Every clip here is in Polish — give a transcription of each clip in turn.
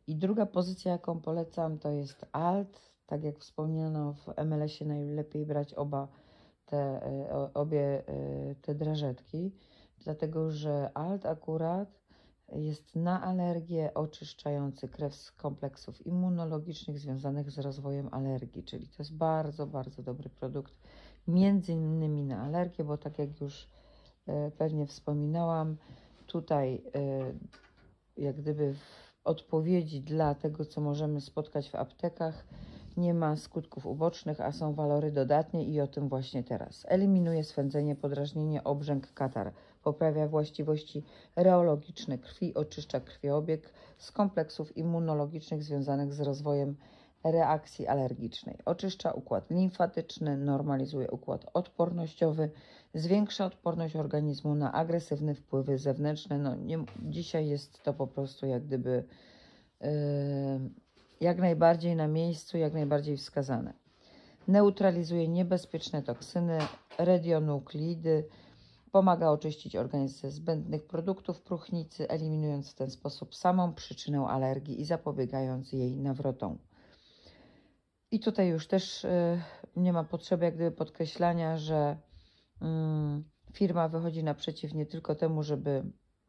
I druga pozycja, jaką polecam, to jest Alt. Tak jak wspomniano, w MLS-ie najlepiej brać obie te drażetki, dlatego że Alt akurat jest na alergię, oczyszczający krew z kompleksów immunologicznych związanych z rozwojem alergii, czyli to jest bardzo, bardzo dobry produkt, między innymi na alergię, bo tak jak już pewnie wspominałam, tutaj jak gdyby w odpowiedzi dla tego, co możemy spotkać w aptekach, nie ma skutków ubocznych, a są walory dodatnie i o tym właśnie teraz. Eliminuje swędzenie, podrażnienie, obrzęk, katar. Poprawia właściwości reologiczne krwi, oczyszcza krwiobieg z kompleksów immunologicznych związanych z rozwojem reakcji alergicznej. Oczyszcza układ limfatyczny, normalizuje układ odpornościowy, zwiększa odporność organizmu na agresywne wpływy zewnętrzne. No, dzisiaj jest to po prostu jak gdyby jak najbardziej na miejscu, jak najbardziej wskazane. Neutralizuje niebezpieczne toksyny, radionukleidy, pomaga oczyścić organizm ze zbędnych produktów próchnicy, eliminując w ten sposób samą przyczynę alergii i zapobiegając jej nawrotom. I tutaj już też nie ma potrzeby jak gdyby podkreślania, że firma wychodzi naprzeciw nie tylko temu, żeby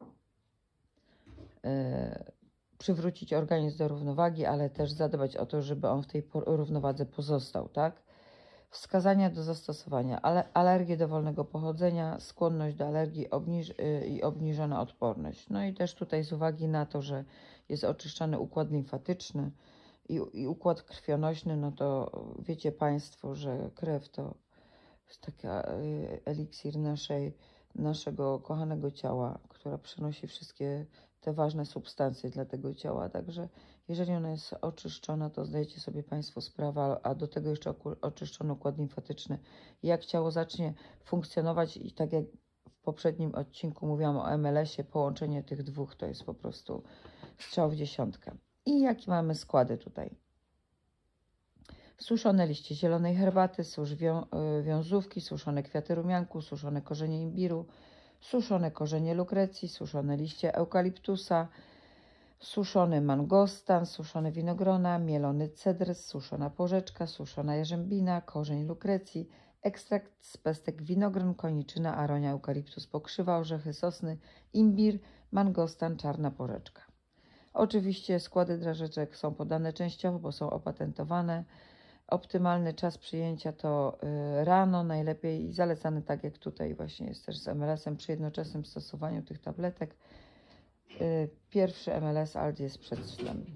przywrócić organizm do równowagi, ale też zadbać o to, żeby on w tej równowadze pozostał, tak? Wskazania do zastosowania. Alergie dowolnego pochodzenia, skłonność do alergii i obniżona odporność. No i też tutaj z uwagi na to, że jest oczyszczany układ limfatyczny i układ krwionośny, no to wiecie Państwo, że krew to jest taki eliksir naszego kochanego ciała, która przenosi wszystkie te ważne substancje dla tego ciała. Także jeżeli ona jest oczyszczona, to zdajecie sobie Państwo sprawę, a do tego jeszcze oczyszczony układ limfatyczny. Jak ciało zacznie funkcjonować i tak jak w poprzednim odcinku mówiłam o MLS-ie, połączenie tych dwóch to jest po prostu strzał w dziesiątkę. I jakie mamy składy tutaj? Suszone liście zielonej herbaty, wiązówki, suszone kwiaty rumianku, suszone korzenie imbiru, suszone korzenie lukrecji, suszone liście eukaliptusa, suszony mangostan, suszone winogrona, mielony cedr, suszona porzeczka, suszona jarzębina, korzeń lukrecji, ekstrakt z pestek winogron, koniczyna, aronia, eukaliptus, pokrzywa, orzechy sosny, imbir, mangostan, czarna porzeczka. Oczywiście składy drażeczek są podane częściowo, bo są opatentowane. Optymalny czas przyjęcia to rano, najlepiej i zalecany tak jak tutaj właśnie jest też z MLS-em przy jednoczesnym stosowaniu tych tabletek. Pierwszy MLS ALT jest przed snem.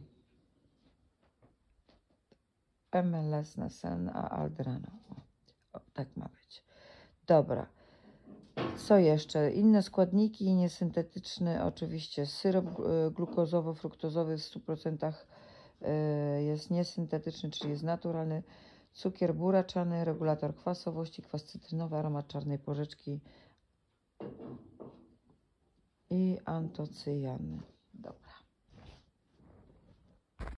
MLS na sen, a ALT rano. O, tak ma być. Dobra. Co jeszcze? Inne składniki niesyntetyczny, oczywiście syrop glukozowo-fruktozowy w 100% jest niesyntetyczny, czyli jest naturalny. Cukier buraczany, regulator kwasowości, kwas cytrynowy, aromat czarnej porzeczki i antocyjany. Dobra.